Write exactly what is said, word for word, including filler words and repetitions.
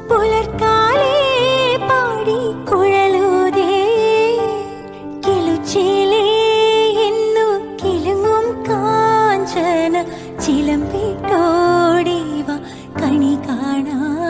പുലർക്കാലേ പാടി കുഴലൂതേ കിളുച്ചിലേ എന്നു കിലുങ്ങും കാഞ്ചന ചിലമ്പിട്ടോടിവ കണി കാണാൻ.